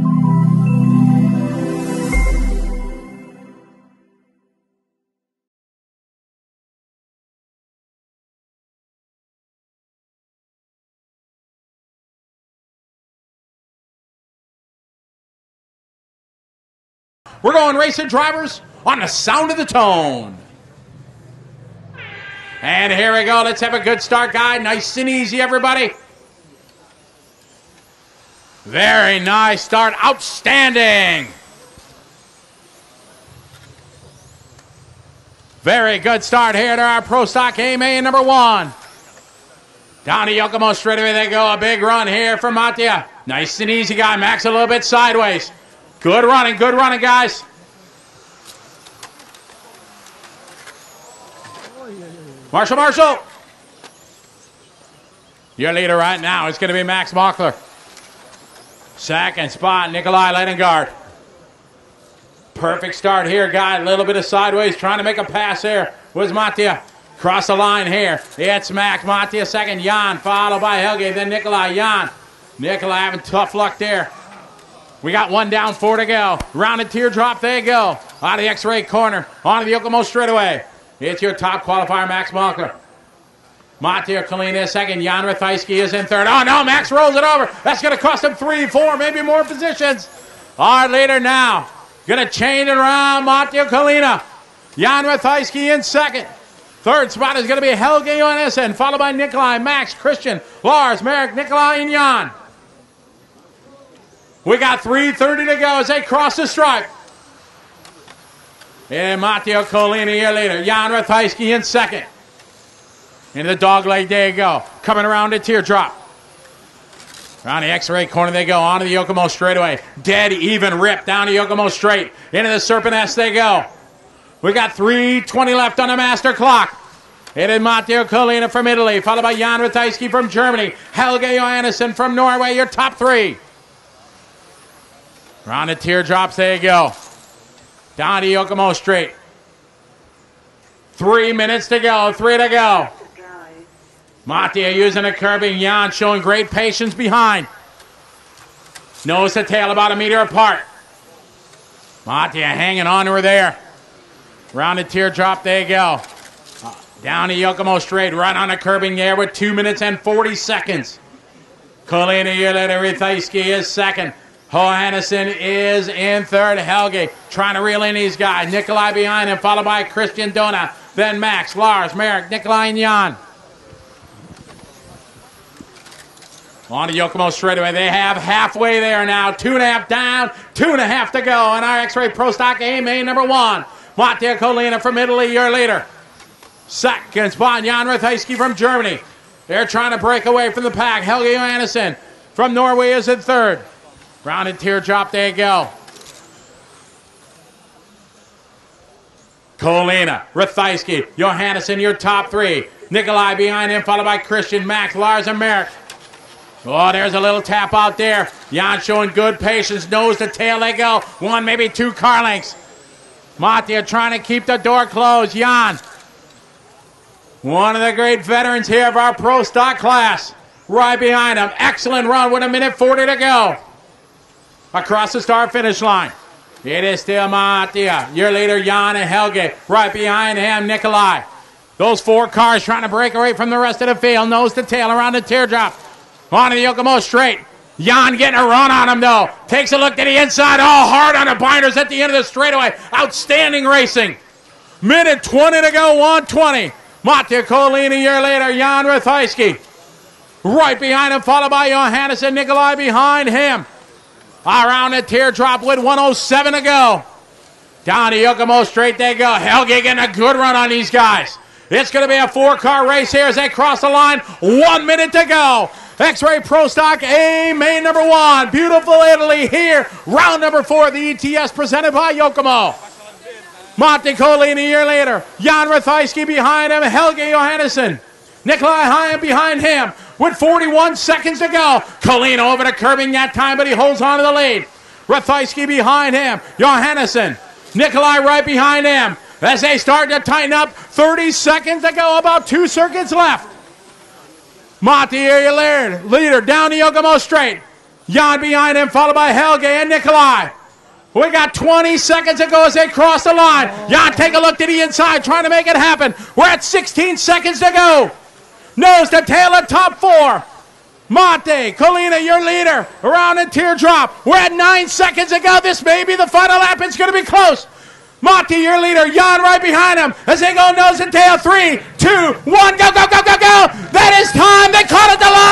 We're going racing drivers on the sound of the tone. And here we go. Let's have a good start, guy. Nice and easy, everybody. Very nice start. Outstanding. Very good start here to our Pro Stock A-Main number 1. Down to Yokomo straightaway they go. A big run here for Mattia. Nice and easy, guy. Max a little bit sideways. Good running, guys. Marshall. Your leader right now is going to be Max Mockler. Second spot, Nikolai Leningard. Perfect start here, guy. A little bit of sideways, trying to make a pass there. Was Mattia. Cross the line here. It's Max. Mattia second. Jan, followed by Helge. Then Nikolai. Jan. Nikolai having tough luck there. We got one down, 4 to go. Rounded teardrop, there you go. Out of the X-ray corner, onto the Yokomo straightaway. It's your top qualifier, Max Malker. Mattia Kalina is second. Jan Rathajski is in third. Oh, no, Max rolls it over. That's going to cost him 3, 4, maybe more positions. Our leader now. Going to chain it around Mattia Kalina. Jan Rathajski in second. Third spot is going to be Helge Johannessen, followed by Nikolai, Max, Christian, Lars, Merrick, Nikolai, and Jan. We got 3:30 to go as they cross the stripe. And Matteo Colini here later. Jan Rathajski in second. Into the dog leg, there you go. Coming around the teardrop. Around the X-ray corner they go. Onto the Yokomo straightaway. Dead even rip down to Yokomo straight. Into the Serpent S they go. We got 3:20 left on the master clock. It is Matteo Colina from Italy, followed by Jan Rathajski from Germany. Helge Johannessen from Norway, your top 3. Round the teardrops, there you go. Down to Yokomo straight. 3 minutes to go, 3 to go. Mattia using a curbing. Jan showing great patience behind. Nose to tail about a meter apart. Mattia hanging on to her there. Round the teardrop, there you go. Down to Yokomo straight, right on the curbing there with 2 minutes and 40 seconds. Colina Rathajski is second. Johannessen is in third. Helge trying to reel in these guys. Nikolai behind him, followed by Christian Dona. Then Max, Lars, Merrick, Nikolai, and Jan. On to Yokomo straightaway. They have halfway there now. 2.5 down, 2.5 to go. And our X-Ray Pro Stock A-Main number 1. Mattia Colina from Italy, your leader. Second spot, Jan Rathajski from Germany. They're trying to break away from the pack. Helge Johannessen from Norway is in third. Rounded teardrop, there you go. Colina, Rathajski, Johannessen, your top 3. Nikolai behind him, followed by Christian, Max, Lars, and Merrick. Oh, there's a little tap out there. Jan showing good patience, nose to tail, they go. 1, maybe 2 car lengths. Mattia trying to keep the door closed. Jan, one of the great veterans here of our Pro Stock class. Right behind him. Excellent run with 1:40 to go. Across the start finish line. It is still Mattia. Your leader, Jan and Helge. Right behind him, Nikolai. Those 4 cars trying to break away from the rest of the field. Nose to tail around the teardrop. On to the Yokomo straight. Jan getting a run on him, though. Takes a look to the inside. Oh, hard on the binders at the end of the straightaway. Outstanding racing. 1:20 to go, 1:20. Mattia Colina, your leader, Jan Rathajski. Right behind him, followed by Johannessen, Nikolai behind him. Around the teardrop with 1:07 to go. Down to Yokomo straight they go. Helge getting a good run on these guys. It's going to be a 4-car race here as they cross the line. 1 minute to go. X-Ray Pro Stock A-Main number 1. Beautiful Italy here. Round number 4 of the ETS presented by Yokomo. Monte Colini your leader. Jan Rathajski behind him. Helge Johannessen. Nikolai Hayem behind him with 41 seconds to go. Colina over to curbing that time, but he holds on to the lead. Rathajski behind him. Johannessen. Nikolai right behind him. As they start to tighten up, 30 seconds to go, about 2 circuits left. Monty, your leader, down to Yokomo straight. Jan behind him, followed by Helge and Nikolai. We got 20 seconds to go as they cross the line. Jan, take a look to the inside, trying to make it happen. We're at 16 seconds to go. Nose to tail of top 4. Monte, Colina, your leader, around in Teardrop. We're at 9 seconds to go. This may be the final lap. It's going to be close. Monte, your leader, Jan right behind him as they go nose and tail. 3, 2, 1, go, go, go, go, go. That is time. They caught it the line.